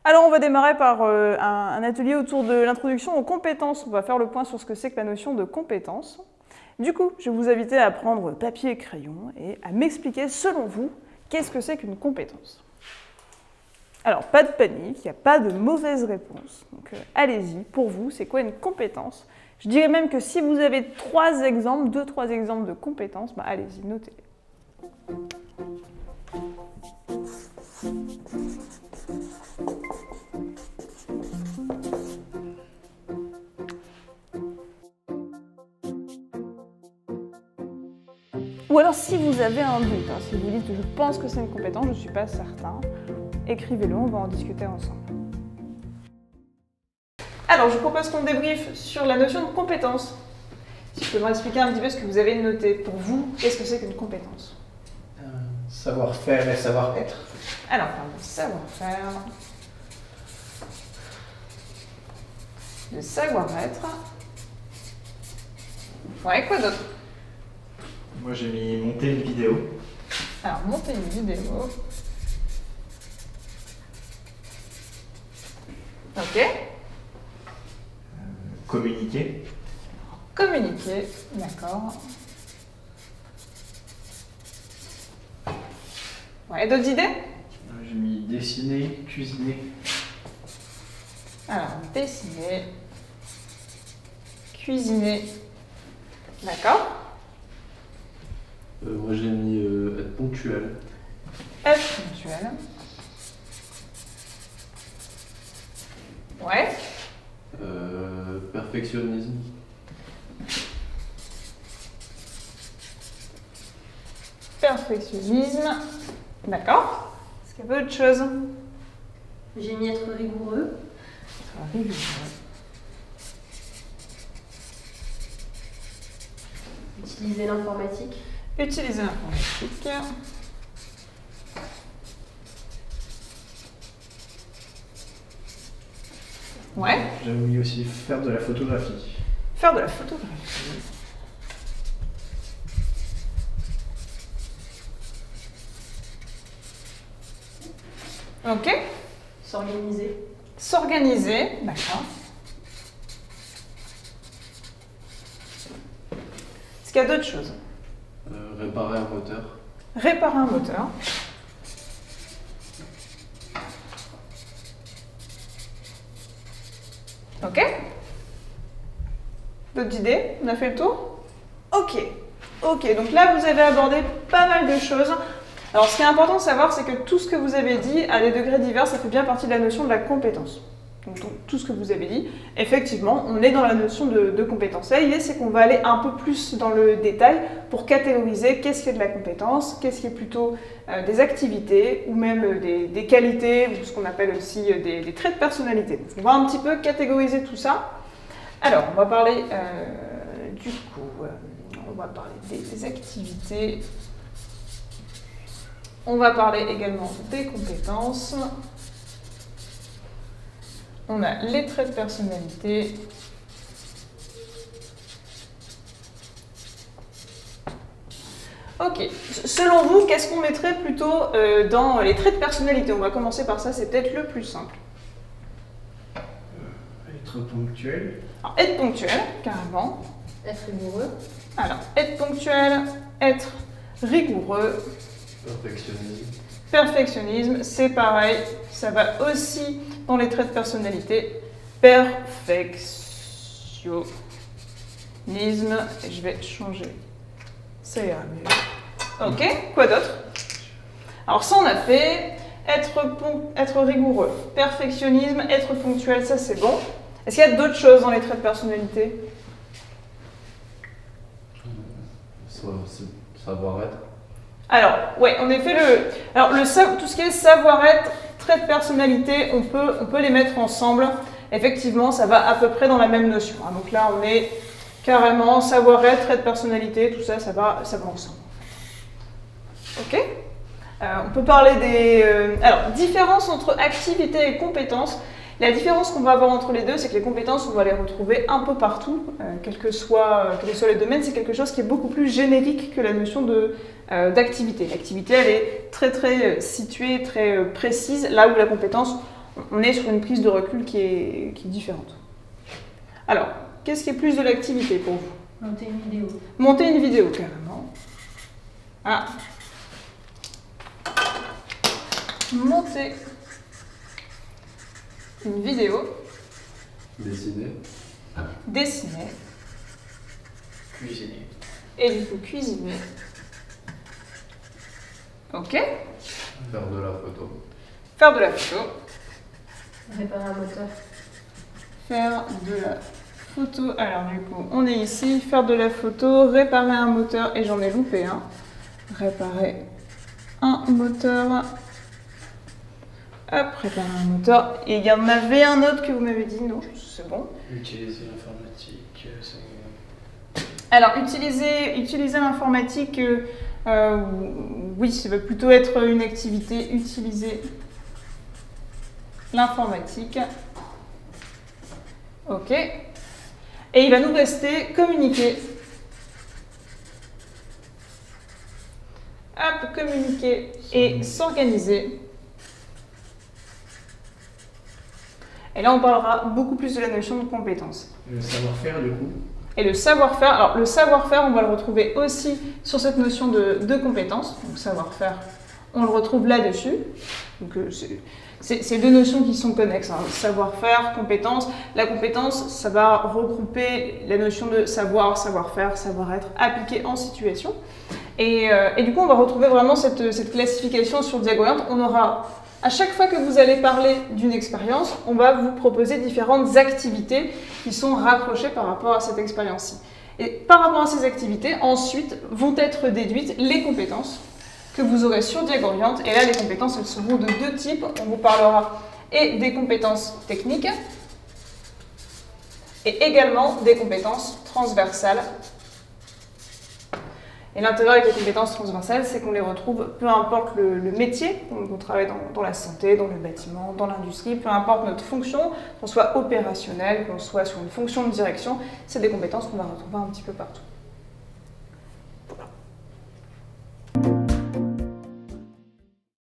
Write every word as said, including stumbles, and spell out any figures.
Alors on va démarrer par euh, un, un atelier autour de l'introduction aux compétences. On va faire le point sur ce que c'est que la notion de compétence. Du coup, je vais vous inviter à prendre papier et crayon et à m'expliquer, selon vous, qu'est-ce que c'est qu'une compétence. Alors, pas de panique, il n'y a pas de mauvaise réponse. Donc euh, allez-y, pour vous, c'est quoi une compétence? Je dirais même que si vous avez trois exemples, deux, trois exemples de compétences, bah, allez-y, notez-les. Ou alors si vous avez un doute, hein, si vous dites je pense que c'est une compétence, je ne suis pas certain, écrivez-le, on va en discuter ensemble. Alors je vous propose qu'on débriefe sur la notion de compétence. Si je peux m'expliquer un petit peu ce que vous avez noté. Pour vous, qu'est-ce que c'est qu'une compétence? euh, Savoir-faire et savoir-être. Alors, on parle de savoir-faire, de savoir-être. Ouais, quoi d'autre? Moi j'ai mis monter une vidéo. Alors, monter une vidéo. Ok. Euh, communiquer. Communiquer, d'accord. Ouais, d'autres idées? Euh, j'ai mis dessiner, cuisiner. Alors, dessiner, cuisiner, d'accord. Euh, moi j'ai mis euh, être ponctuel. Être ponctuel. Ouais. Euh, perfectionnisme. Perfectionnisme, d'accord. Est-ce qu'il y a autre chose? J'ai mis être rigoureux. Rigoureux. Utiliser l'informatique. Utiliser l'informatique. Ouais. J'ai mis aussi faire de la photographie. Faire de la photographie. Ok. S'organiser. S'organiser, d'accord. Est-ce qu'il y a d'autres choses? Euh, réparer un moteur. Réparer un moteur. Ok. D'autres idées? On a fait le tour? Ok. Ok, donc là vous avez abordé pas mal de choses. Alors ce qui est important de savoir, c'est que tout ce que vous avez dit, à des degrés divers, ça fait bien partie de la notion de la compétence. Donc tout ce que vous avez dit, effectivement, on est dans la notion de, de compétence. Là, l'idée, c'est qu'on va aller un peu plus dans le détail pour catégoriser qu'est-ce qui est de la compétence, qu'est-ce qui est plutôt euh, des activités ou même des, des qualités, ou ce qu'on appelle aussi des, des traits de personnalité. Donc, on va un petit peu catégoriser tout ça. Alors, on va parler euh, du coup, euh, on va parler des, des activités. On va parler également des compétences. On a les traits de personnalité. Ok. Selon vous, qu'est-ce qu'on mettrait plutôt euh, dans les traits de personnalité? On va commencer par ça, c'est peut-être le plus simple. Euh, être ponctuel. Alors, être ponctuel, carrément. Être rigoureux. Alors, être ponctuel, être rigoureux. Perfectionnisme. Perfectionnisme, c'est pareil, ça va aussi dans les traits de personnalité. Perfectionnisme, et je vais changer, ça ira mieux. Ok, quoi d'autre? Alors ça on a fait, être, être rigoureux, perfectionnisme, être ponctuel, ça c'est bon. Est-ce qu'il y a d'autres choses dans les traits de personnalité? Savoir-être. Alors, ouais, en effet, le, alors le, tout ce qui est savoir-être, traits de personnalité, on peut, on peut les mettre ensemble. Effectivement, ça va à peu près dans la même notion. Hein. Donc là, on est carrément savoir-être, traits de personnalité, tout ça, ça va, ça va ensemble. Ok. euh, On peut parler des... Euh, alors, différence entre activité et compétences. La différence qu'on va avoir entre les deux, c'est que les compétences, on va les retrouver un peu partout, euh, quel que soit, quel que soit les domaines. C'est quelque chose qui est beaucoup plus générique que la notion de, euh, d'activité. L'activité, elle est très très située, très précise, là où la compétence, on est sur une prise de recul qui est, qui est différente. Alors, qu'est-ce qui est plus de l'activité pour vous? Monter une vidéo. Monter une vidéo, carrément. Ah. Monter une vidéo. Dessiner. Dessiner. Cuisiner. Et du coup, cuisiner. Ok. Faire de la photo. Faire de la photo. Réparer un moteur. Faire de la photo. Alors du coup, on est ici. Faire de la photo, réparer un moteur. Et j'en ai loupé un. Réparer un moteur. Hop, réparer un moteur. Et il y en avait un autre que vous m'avez dit. Non, c'est bon. Utiliser l'informatique, euh, c'est... Alors, utiliser, utiliser l'informatique, euh, euh, oui, ça va plutôt être une activité. Utiliser l'informatique. Ok. Et il va nous rester communiquer. Hop, communiquer et s'organiser. Et là, on parlera beaucoup plus de la notion de compétence. Le savoir-faire, du coup. Et le savoir-faire, alors le savoir-faire, on va le retrouver aussi sur cette notion de, de compétence. Donc savoir-faire, on le retrouve là-dessus. Donc euh, c'est deux notions qui sont connexes. Hein. Savoir-faire, compétence. La compétence, ça va regrouper la notion de savoir, savoir-faire, savoir-être appliqué en situation. Et, euh, et du coup, on va retrouver vraiment cette, cette classification sur Diagoyante. On aura, à chaque fois que vous allez parler d'une expérience, on va vous proposer différentes activités qui sont raccrochées par rapport à cette expérience-ci. Et par rapport à ces activités, ensuite, vont être déduites les compétences que vous aurez sur Diagoyante. Et là, les compétences, elles seront de deux types. On vous parlera et des compétences techniques et également des compétences transversales. Et l'intérêt avec les compétences transversales, c'est qu'on les retrouve, peu importe le, le métier, on, on travaille dans, dans la santé, dans le bâtiment, dans l'industrie, peu importe notre fonction, qu'on soit opérationnel, qu'on soit sur une fonction de direction, c'est des compétences qu'on va retrouver un petit peu partout.